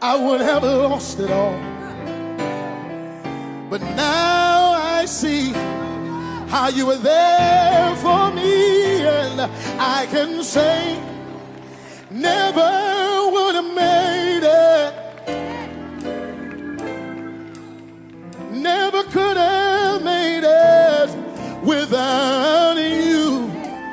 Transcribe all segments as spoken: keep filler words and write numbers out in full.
I would have lost it all. But now I see how you were there for me, and I can say never would have made it, never could have made it without you.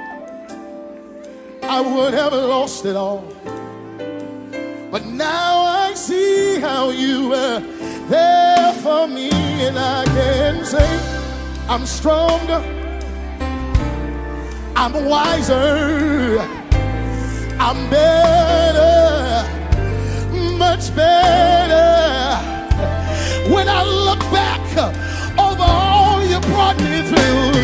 I would have lost it all. But now I see how you were there for me, and I can say I'm stronger, I'm wiser, I'm better, much better. When I look back over all you brought me through,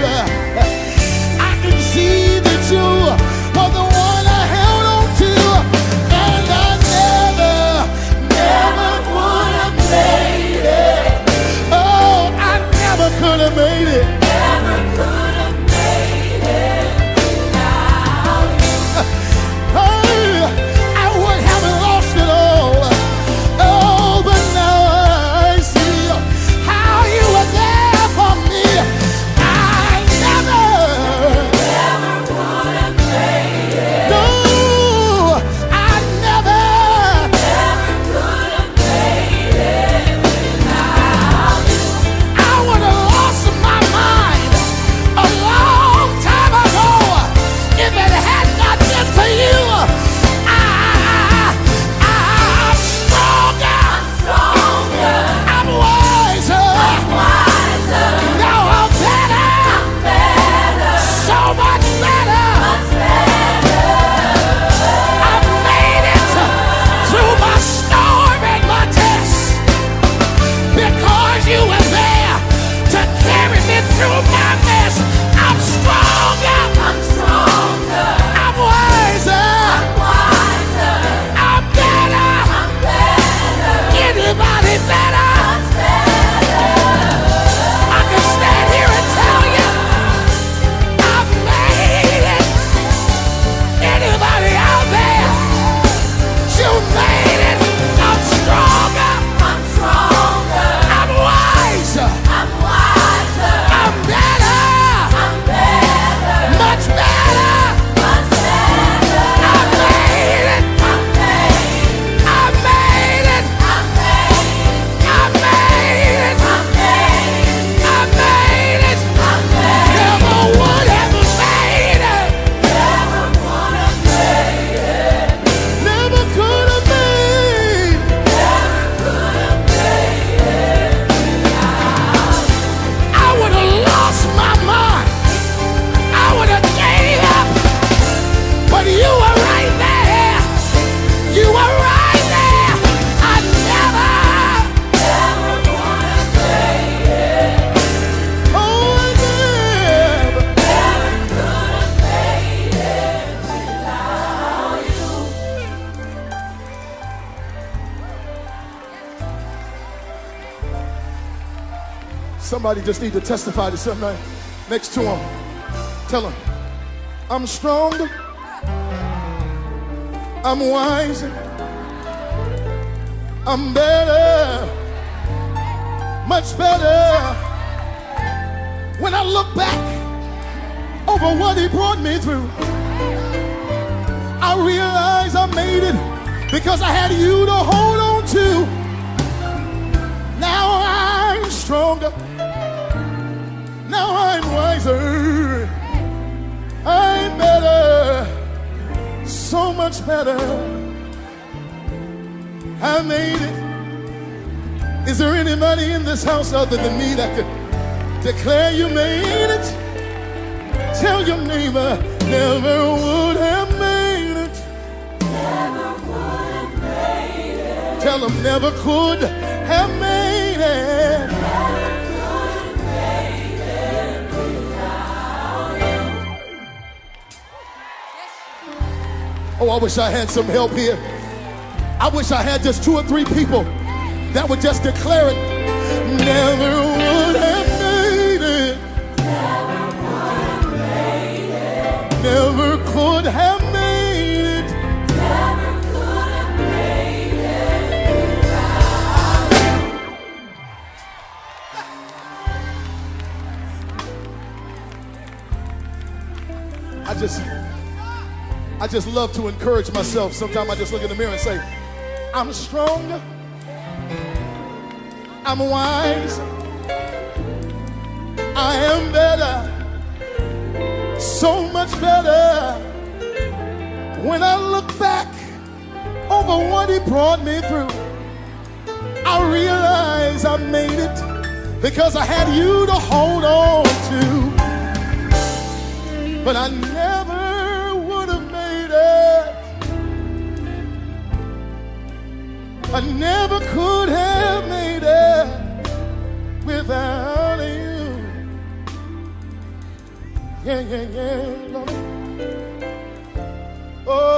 I can see that you were the one I held on to, and I never, never would have made it. Oh, I never could have made it. Never could have made it without you. Hey, I would have lost it all. Oh, but now I see how you were there for me. I never, Never would have made it. no, I never. Never could have made it without you. I would have lost my mind a long time ago if it had not been for you. I, I, I'm stronger, Stronger, I'm wiser, wiser, now I'm better, better, so much better. much better. I made it through my storm and my tests because you were there to carry me through my mess. I'm stronger, I'm stronger, I'm wiser, wiser, I'm better. I'm better, Anybody better? much better. I can stand here and tell you I made it. Anybody out there? You made it. I'm stronger, I'm stronger, I'm wiser, I'm wiser, I'm better, I'm better, much better. much better. I made it. I'm made, I made it. I'm made, I made it. I'm made, I made it. I'm made. Never would have made it. Never would have made it. Never could have made. Never could have made it without you. I would have lost my mind. I would have gave up. But you were right there. You were right there. I never, Never would have made it. oh, I never. Never could have made it without you. Somebody just need to testify to somebody next to him. Tell him, I'm stronger, I'm wiser, I'm better, much better. When I look back over what he brought me through, I realize I made it because I had you to hold on to. Now I'm stronger. Now I'm wiser. I'm better. So much better. I made it. Is there anybody in this house other than me that could declare you made it? Tell your neighbor, never would have made it. Never would have made it. Tell them never could have made it. Never could have made it without you. Oh, I wish I had some help here. I wish I had just two or three people that would just declare it. Never would have made it. Never would have made it. Never could have made it. Never could have made it just love to encourage myself. Sometimes I just look in the mirror and say, I'm strong, I'm wise, I am better, so much better. When I look back over what he brought me through, I realize I made it because I had you to hold on to. But I never would have made it. I never could have made it without you. Yeah, yeah, yeah, Lord. Oh,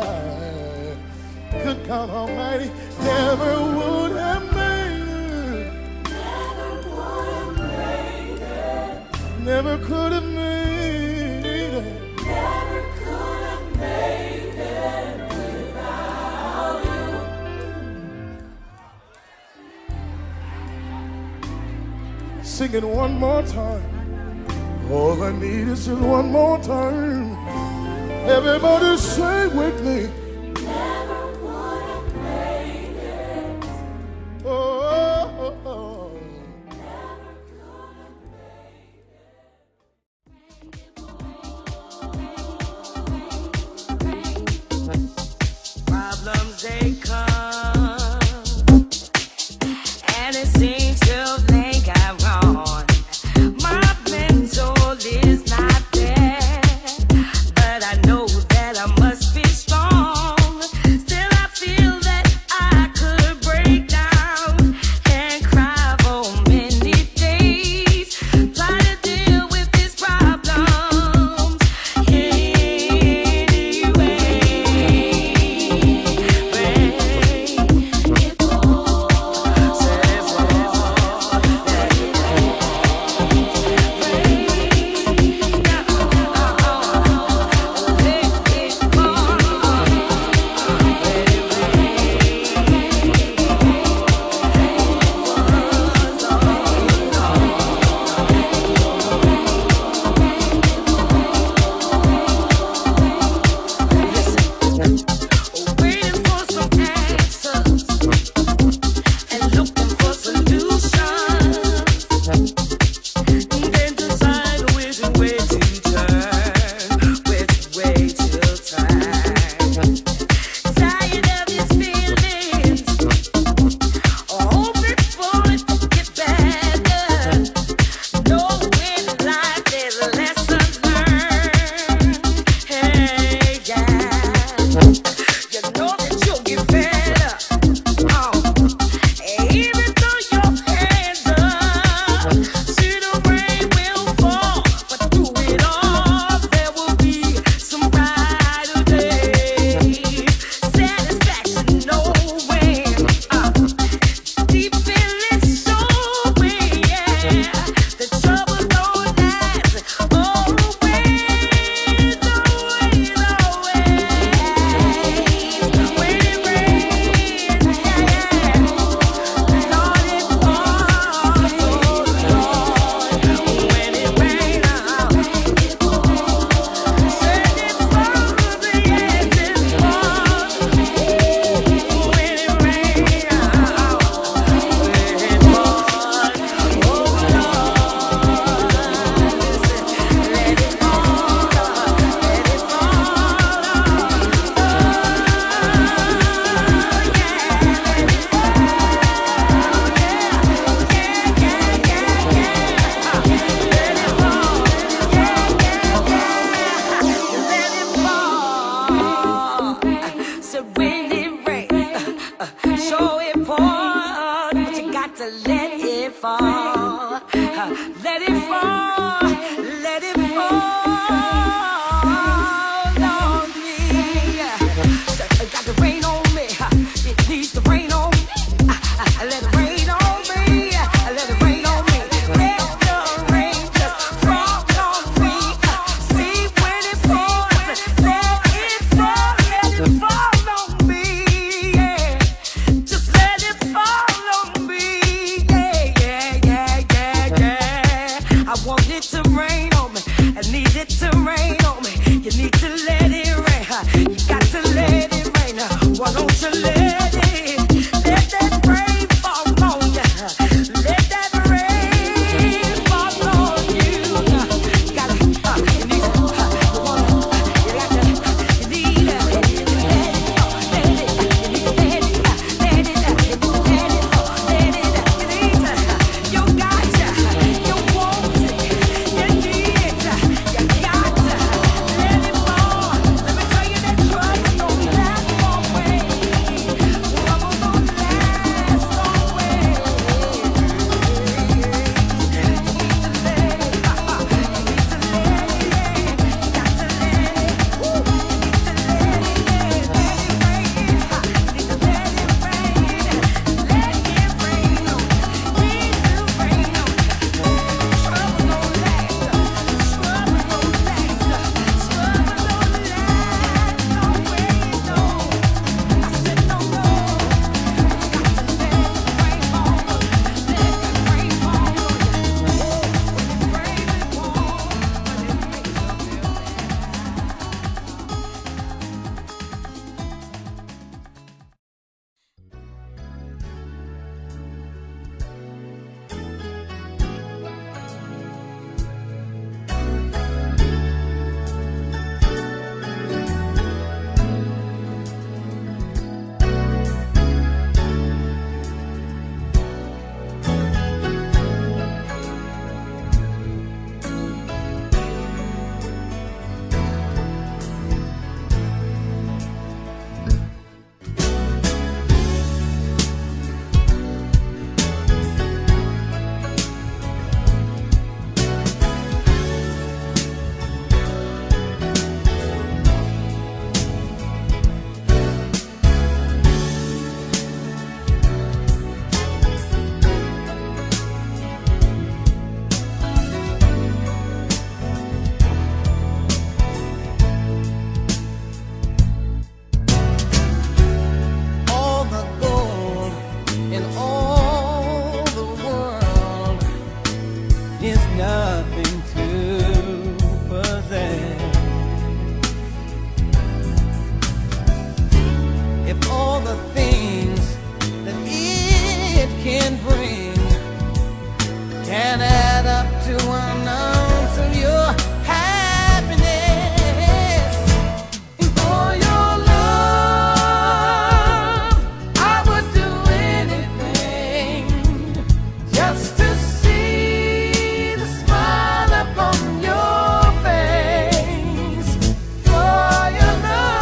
I, good God Almighty, never would have made it. Never would have made it. Never could have made it. Never could have made it without you. Sing it one more time. All I need is just one more time. Everybody say with me. Never would have made it. Oh, oh, oh. Never could have made it. Problems they come, and it seems to think I'm wrong. My mental is not there, but I know that I must be strong. Still I feel that I could break down and cry for many days. Try to deal with these problems anyway. Waiting for some answers and looking for solutions, then decide which way to turn, which way to turn. Tired of these feelings, hoping for it to get better. Knowing life there's lessons learned. Hey, yeah. You know that you'll get better. Oh, even though your hands up, see the rain will fall, but through it all there will be some brighter days. Satisfaction knowing, uh, deep feeling showing, yeah, the trouble don't last always, always, always. When it rains, yeah, yeah, Lord, it falls, Lord. When it rains, uh, said it falls, yes, it falls. When it rains, uh, when it falls, oh Lord, listen, let it fall, let it so when it rains, uh, uh, show it pour, but you got to let it fall. Uh, let it fall, let it fall on me. So, uh, got to rain on me, uh, it needs to rain on me. Uh, uh, let it rain on me, uh, let it rain on me. Let the rain just fall on me. Uh, see when it falls, let it fall, let it fall on me. Yeah, just let it fall on me. Yeah, yeah, yeah, yeah, yeah. I want it can bring can add up to an ounce of your happiness. And for your love, I would do anything just to see the smile upon your face. For your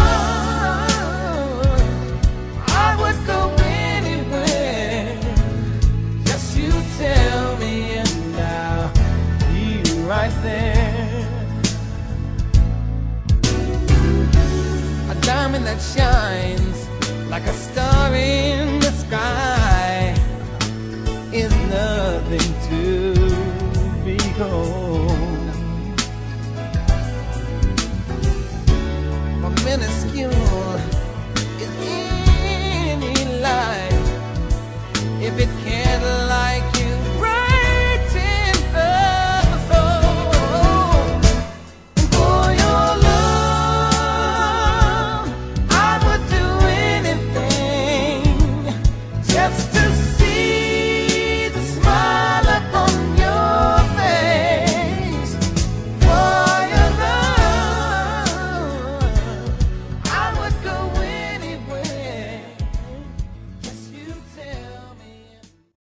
love, I would go anywhere. Just you tell me and I'll be right there. A diamond that shines like a star